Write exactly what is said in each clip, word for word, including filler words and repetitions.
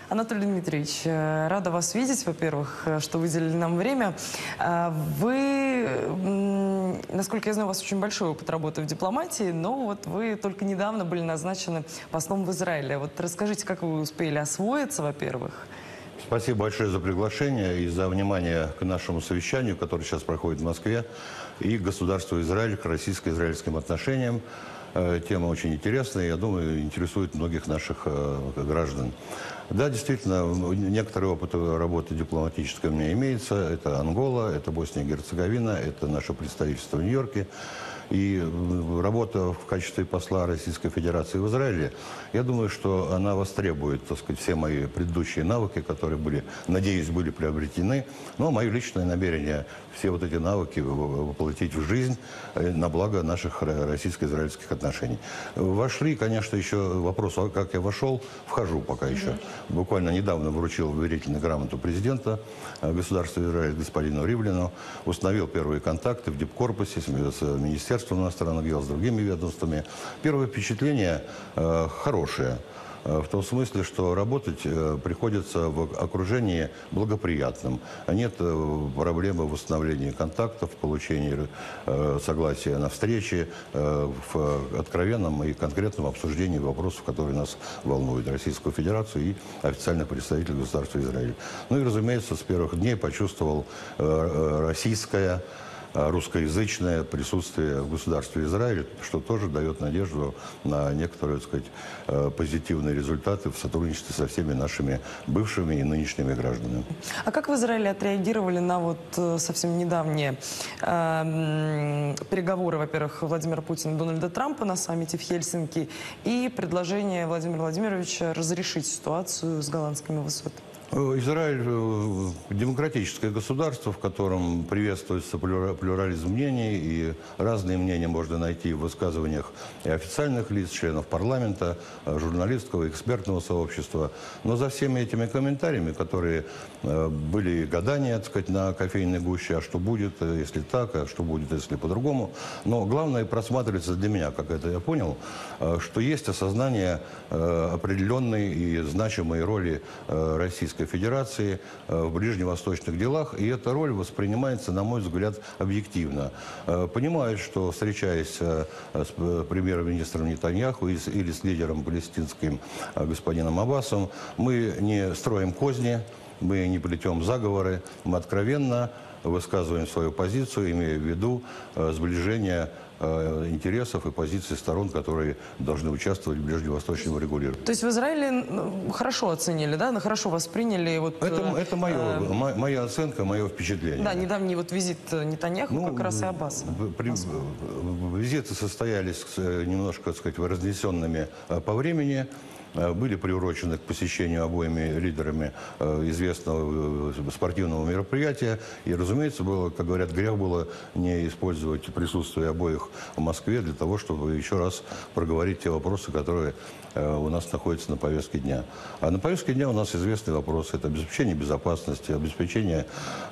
Анатолий Дмитриевич, э, рада вас видеть, во-первых, э, что выделили нам время. Э, Вы, м, насколько я знаю, у вас очень большой опыт работы в дипломатии, но вот вы только недавно были назначены послом в Израиле. Вот расскажите, как вы успели освоиться, во-первых? Спасибо большое за приглашение и за внимание к нашему совещанию, которое сейчас проходит в Москве, и к государству Израиль, к российско-израильским отношениям. Э, Тема очень интересная, я думаю, интересует многих наших э, граждан. Да, действительно, некоторый опыт работы дипломатической у меня имеется. Это Ангола, это Босния и Герцеговина, это наше представительство в Нью-Йорке. И работа в качестве посла Российской Федерации в Израиле, я думаю, что она востребует, так сказать, все мои предыдущие навыки, которые были, надеюсь, были приобретены. Но мое личное намерение все вот эти навыки воплотить в жизнь на благо наших российско-израильских отношений. Вошли, конечно, еще вопрос, как я вошел, вхожу пока еще. Буквально недавно вручил верительную грамоту президента государства Израиль господину Ривлину, установил первые контакты в дипкорпусе с министерством иностранных дел, с другими ведомствами. Первое впечатление э, хорошее. В том смысле, что работать приходится в окружении благоприятном. Нет проблемы в восстановлении контактов, в получении согласия на встрече, в откровенном и конкретном обсуждении вопросов, которые нас волнуют, Российскую Федерацию и официальных представителей государства Израиль. Ну и, разумеется, с первых дней почувствовал российское, русскоязычное присутствие в государстве Израиль, что тоже дает надежду на некоторые, так сказать, позитивные результаты в сотрудничестве со всеми нашими бывшими и нынешними гражданами. А как в Израиле отреагировали на вот совсем недавние э, переговоры, во-первых, Владимира Путина и Дональда Трампа на саммите в Хельсинки и предложение Владимира Владимировича разрешить ситуацию с голландскими высотами? Израиль – демократическое государство, в котором приветствуется плюрализм мнений, и разные мнения можно найти в высказываниях и официальных лиц, членов парламента, журналистского, экспертного сообщества. Но за всеми этими комментариями, которые были гадания, так сказать, на кофейной гуще, а что будет, если так, а что будет, если по-другому. Но главное просматривается для меня, как это я понял, что есть осознание определенной и значимой роли Российской Федерации в ближневосточных делах, и эта роль воспринимается, на мой взгляд, объективно. Понимают, что, встречаясь с премьер-министром Нетаньяху или с лидером палестинским господином Аббасом, мы не строим козни, мы не плетем заговоры, мы откровенно высказываем свою позицию, имея в виду сближение интересов и позиций сторон, которые должны участвовать в ближневосточном регулировании. То есть в Израиле хорошо оценили, да, хорошо восприняли? Вот, это это мое, э, моя оценка, мое впечатление. Да, недавний вот визит Нетаньяху, ну, как раз и Аббаса. При, визиты состоялись немножко, так сказать, разнесенными по времени. Были приурочены к посещению обоими лидерами известного спортивного мероприятия. И, разумеется, было, как говорят, грех было не использовать присутствие обоих в Москве для того, чтобы еще раз проговорить те вопросы, которые у нас находятся на повестке дня. А на повестке дня у нас известный вопрос. Это обеспечение безопасности, обеспечение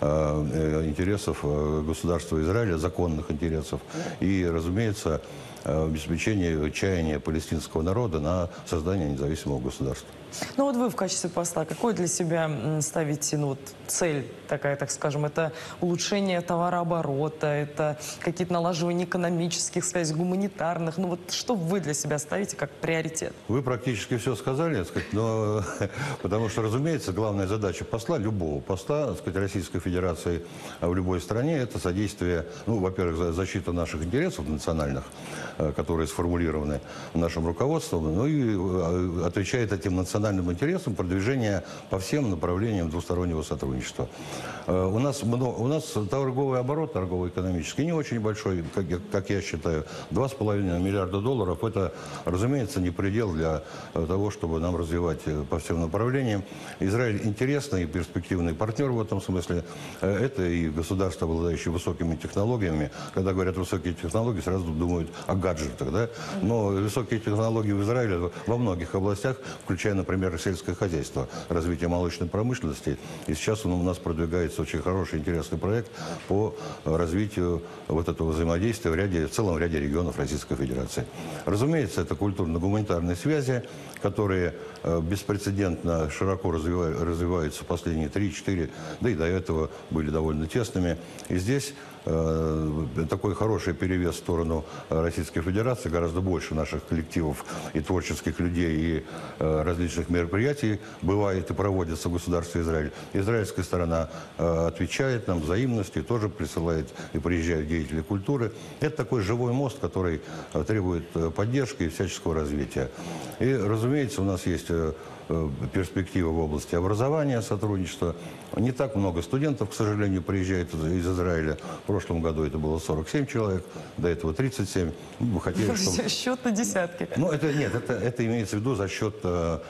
э, интересов государства Израиля, законных интересов. И, разумеется, обеспечение чаяния палестинского народа на создание независимого государства. Ну вот вы в качестве посла, какой для себя ставите, ну, вот, цель такая, так скажем, это улучшение товарооборота, это какие-то налаживания экономических связей, гуманитарных, ну вот что вы для себя ставите как приоритет? Вы практически все сказали, так сказать, но потому что, разумеется, главная задача посла, любого посла, так сказать, Российской Федерации в любой стране, это содействие, ну, во-первых, защита наших интересов национальных, которые сформулированы нашим руководством, ну и отвечает этим национальным интересам продвижения по всем направлениям двустороннего сотрудничества. У нас, у нас торговый оборот, торгово-экономический, не очень большой, как я, как я считаю, два с половиной миллиарда долларов. Это, разумеется, не предел для того, чтобы нам развивать по всем направлениям. Израиль интересный и перспективный партнер в этом смысле. Это и государство, обладающее высокими технологиями. Когда говорят высокие технологии, сразу думают о гаджетах, да? Но высокие технологии в Израиле во многих областях, включая, например, например, сельское хозяйство, развитие молочной промышленности. И сейчас у нас продвигается очень хороший, интересный проект по развитию вот этого взаимодействия в, ряде, в целом ряде регионов Российской Федерации. Разумеется, это культурно-гуманитарные связи, которые э, беспрецедентно широко развивают, развиваются последние три-четыре, да и до этого были довольно тесными. И здесь э, такой хороший перевес в сторону Российской Федерации, гораздо больше наших коллективов и творческих людей, и э, различных мероприятий бывает и проводится в государстве Израиль. Израильская сторона э, отвечает нам взаимностью, тоже присылает и приезжают деятели культуры. Это такой живой мост, который э, требует э, поддержки и всяческого развития. И, разумеется, у нас есть э, перспективы в области образования, сотрудничества. Не так много студентов, к сожалению, приезжает из Израиля. В прошлом году это было сорок семь человек, до этого тридцать семь. Мы бы хотели, чтобы... Счет на десятки. Ну, это нет, это, это имеется в виду за счет э,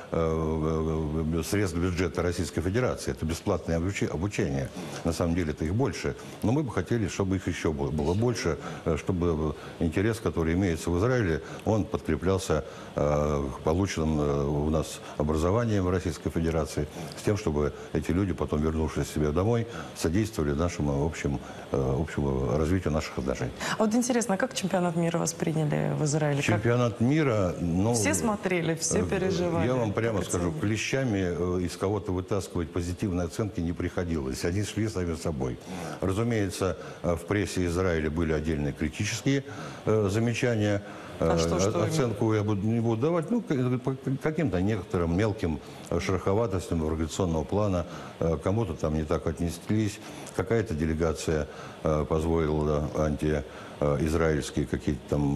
э, средств бюджета Российской Федерации. Это бесплатное обучение. На самом деле это их больше. Но мы бы хотели, чтобы их еще было больше, чтобы интерес, который имеется в Израиле, он подкреплялся э, полученным э, у нас образованием в Российской Федерации, с тем, чтобы эти люди, потом вернувшись себе домой, содействовали нашему общему, э, общему развитию наших отношений. А вот интересно, а как чемпионат мира восприняли в Израиле? Чемпионат как... мира... Ну, все смотрели, все переживали. Я вам прямо скажу, клещами из кого-то вытаскивать позитивные оценки не приходилось. Они шли сами собой. Разумеется, в прессе Израиля были отдельные критические э, замечания. А что, что Оценку я буду, не буду давать, ну, по каким-то некоторым мелким шероховатостям организационного плана. Кому-то там не так отнеслись. Какая-то делегация позволила антиизраильские какие-то там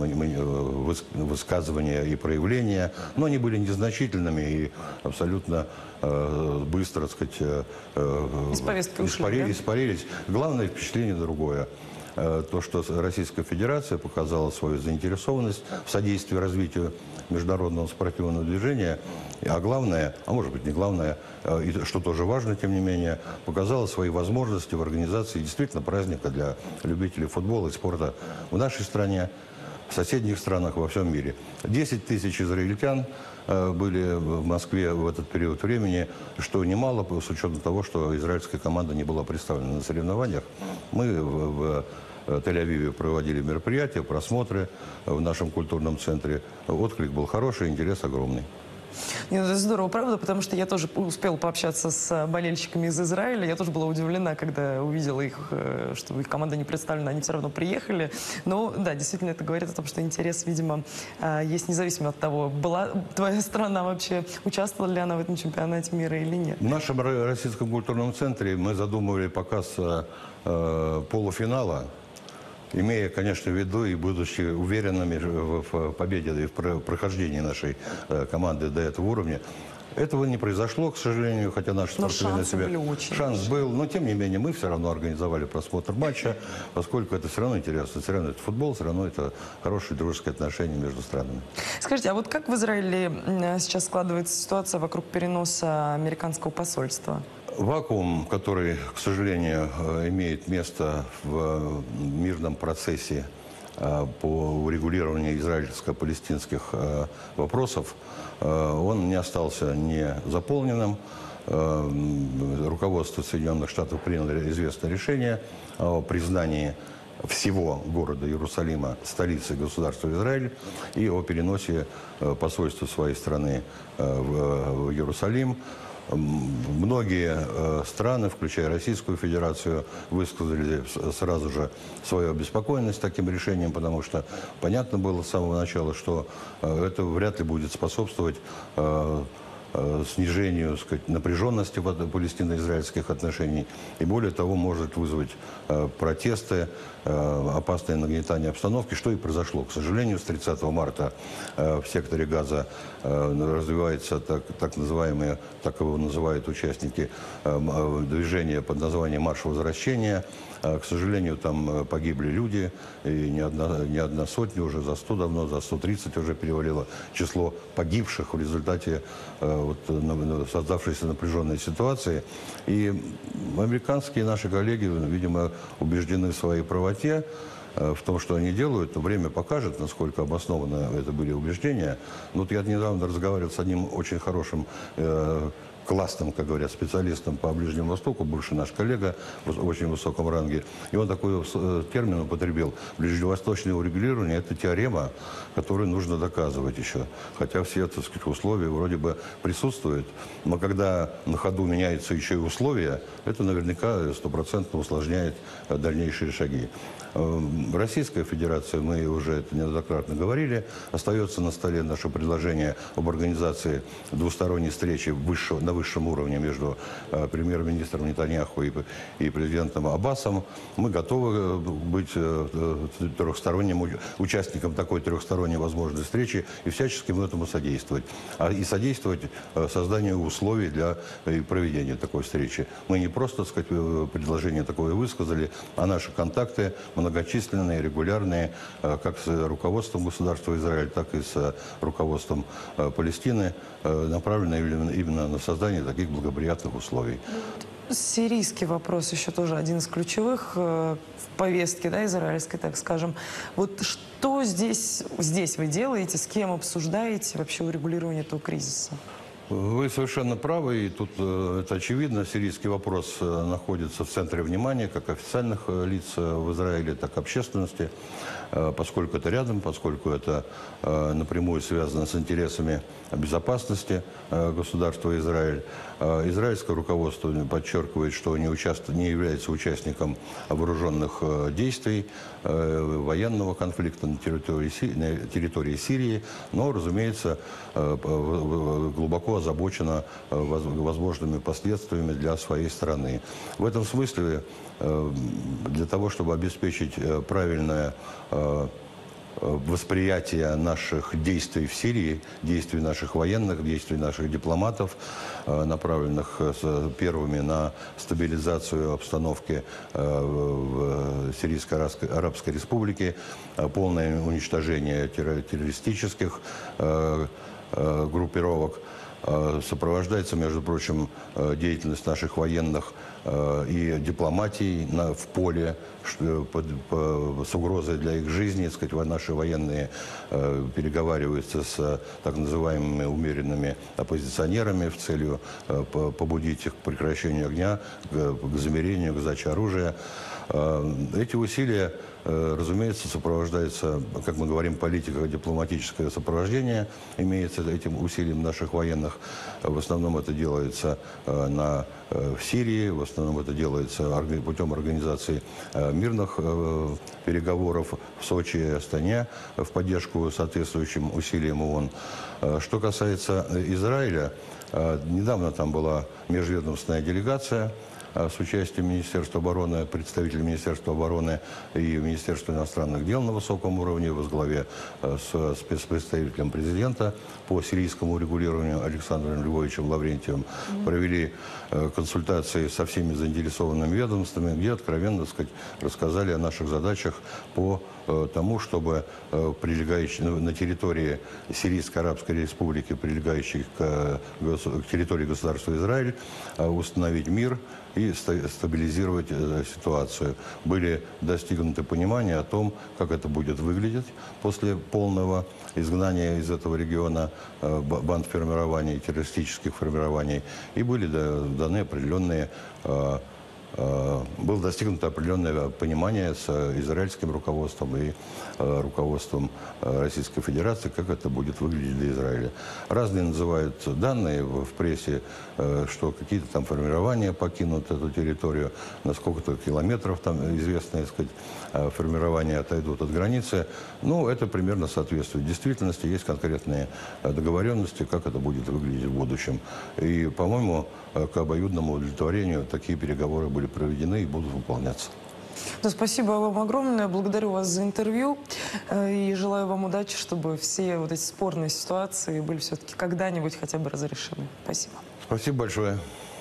высказывания и проявления, но они были незначительными и абсолютно быстро, так сказать, из повестки ушли, испарились, да? испарились. Главное впечатление другое. То, что Российская Федерация показала свою заинтересованность в содействии развитию международного спортивного движения, а главное, а может быть не главное, и что тоже важно, тем не менее, показала свои возможности в организации действительно праздника для любителей футбола и спорта в нашей стране, в соседних странах, во всем мире. десять тысяч израильтян были в Москве в этот период времени, что немало, с учетом того, что израильская команда не была представлена на соревнованиях. Мы в, в Тель-Авиве проводили мероприятия, просмотры в нашем культурном центре. Отклик был хороший, интерес огромный. Нет, это здорово, правда, потому что я тоже успела пообщаться с болельщиками из Израиля. Я тоже была удивлена, когда увидела их, что их команда не представлена, они все равно приехали. Но да, действительно, это говорит о том, что интерес, видимо, есть независимо от того, была твоя страна вообще, участвовала ли она в этом чемпионате мира или нет. В нашем Российском культурном центре мы задумывали показ э, полуфинала, имея, конечно, в виду и будучи уверенными в победе и в прохождении нашей команды до этого уровня. Этого не произошло, к сожалению, хотя наши спортсмены себя... Шанс был, но тем не менее мы все равно организовали просмотр матча, поскольку это все равно интересно, все равно это футбол, все равно это хорошие дружеские отношения между странами. Скажите, а вот как в Израиле сейчас складывается ситуация вокруг переноса американского посольства? Вакуум, который, к сожалению, имеет место в мирном процессе по урегулированию израильско-палестинских вопросов, он не остался не заполненным. Руководство Соединенных Штатов приняло известное решение о признании всего города Иерусалима столицей государства Израиль и о переносе посольства своей страны в Иерусалим. Многие э, страны, включая Российскую Федерацию, высказали сразу же свою обеспокоенность таким решением, потому что понятно было с самого начала, что э, это вряд ли будет способствовать э, э, снижению, так сказать, напряженности палестино-израильских отношений. И более того, может вызвать э, протесты, э, опасное нагнетание обстановки, что и произошло. К сожалению, с тридцатого марта э, в секторе Газа э, развивается так, так называемые, так его называют участники э, движения под названием «Марш возвращения». Э, к сожалению, там погибли люди, и не одна, не одна сотня, уже за сто давно, за сто тридцать уже перевалило число погибших в результате э, вот, создавшейся напряженной ситуации. И американские наши коллеги, видимо, убеждены в своей правоте в том, что они делают, то время покажет, насколько обоснованно это были убеждения. Но вот я недавно разговаривал с одним очень хорошим э, классным, как говорят, специалистом по Ближнему Востоку, бывший наш коллега в очень высоком ранге. И он такой термин употребил: ближневосточное урегулирование – это теорема, которую нужно доказывать еще. Хотя все, так сказать, условия вроде бы присутствуют. Но когда на ходу меняются еще и условия, это наверняка стопроцентно усложняет дальнейшие шаги. Российская Федерация, мы уже это неоднократно говорили, остается на столе наше предложение об организации двусторонней встречи высшего, на высшем уровне между э, премьер-министром Нетаньяху и, и президентом Аббасом. Мы готовы быть э, трехсторонним участником такой трехсторонней возможной встречи и всячески мы этому содействовать. А, и содействовать э, созданию условий для э, проведения такой встречи. Мы не просто, так сказать, предложение такое высказали, а наши контакты многочисленные, регулярные, как с руководством государства Израиль, так и с руководством Палестины, направлены именно на создание таких благоприятных условий. Сирийский вопрос еще тоже один из ключевых в повестке, да, израильской, так скажем. Вот что здесь, здесь вы делаете, с кем обсуждаете вообще урегулирование этого кризиса? Вы совершенно правы, и тут э, это очевидно. Сирийский вопрос э, находится в центре внимания как официальных э, лиц э, в Израиле, так и общественности, э, поскольку это рядом, поскольку это э, напрямую связано с интересами безопасности э, государства Израиль. Э, израильское руководство подчеркивает, что не, участвует, не является участником вооруженных э, действий, э, военного конфликта на территории, на территории Сирии, но, разумеется, э, глубоко озабочена возможными последствиями для своей страны. В этом смысле, для того, чтобы обеспечить правильное восприятие наших действий в Сирии, действий наших военных, действий наших дипломатов, направленных первыми на стабилизацию обстановки в Сирийской Арабской Республике, полное уничтожение террористических группировок, сопровождается, между прочим, деятельность наших военных и дипломатий на, в поле что, под, по, с угрозой для их жизни. Так сказать, наши военные э, переговариваются с так называемыми умеренными оппозиционерами в целью э, побудить их к прекращению огня, к, к замерению, к сдаче оружия. Э, эти усилия, э, разумеется, сопровождаются, как мы говорим, политико-дипломатическое сопровождение имеется этим усилием наших военных. В основном это делается э, на, э, в Сирии, в основном это делается путем организации э, мирных э, переговоров в Сочи и Астане в поддержку соответствующим усилиям ООН. Э, что касается Израиля, э, недавно там была межведомственная делегация с участием Министерства обороны, представителей Министерства обороны и Министерства иностранных дел на высоком уровне во главе с спецпредставителем президента по сирийскому урегулированию Александром Львовичем Лаврентьевым. Mm-hmm. Провели консультации со всеми заинтересованными ведомствами, где откровенно, так сказать, рассказали о наших задачах по тому, чтобы прилегающие на территории Сирийской Арабской Республики, прилегающей к территории государства Израиль, установить мир и стабилизировать ситуацию. Были достигнуты понимания о том, как это будет выглядеть после полного изгнания из этого региона банд формирований, террористических формирований, и были даны определенные было достигнуто определенное понимание с израильским руководством и руководством Российской Федерации, как это будет выглядеть для Израиля. Разные называют данные в прессе, что какие-то там формирования покинут эту территорию, на сколько-то километров там известные, так сказать, формирования отойдут от границы. Ну, это примерно соответствует действительности. Есть конкретные договоренности, как это будет выглядеть в будущем. И, по-моему, к обоюдному удовлетворению такие переговоры были проведены и будут выполняться. Да, спасибо вам огромное. Благодарю вас за интервью и желаю вам удачи, чтобы все вот эти спорные ситуации были все-таки когда-нибудь хотя бы разрешены. Спасибо. Спасибо большое.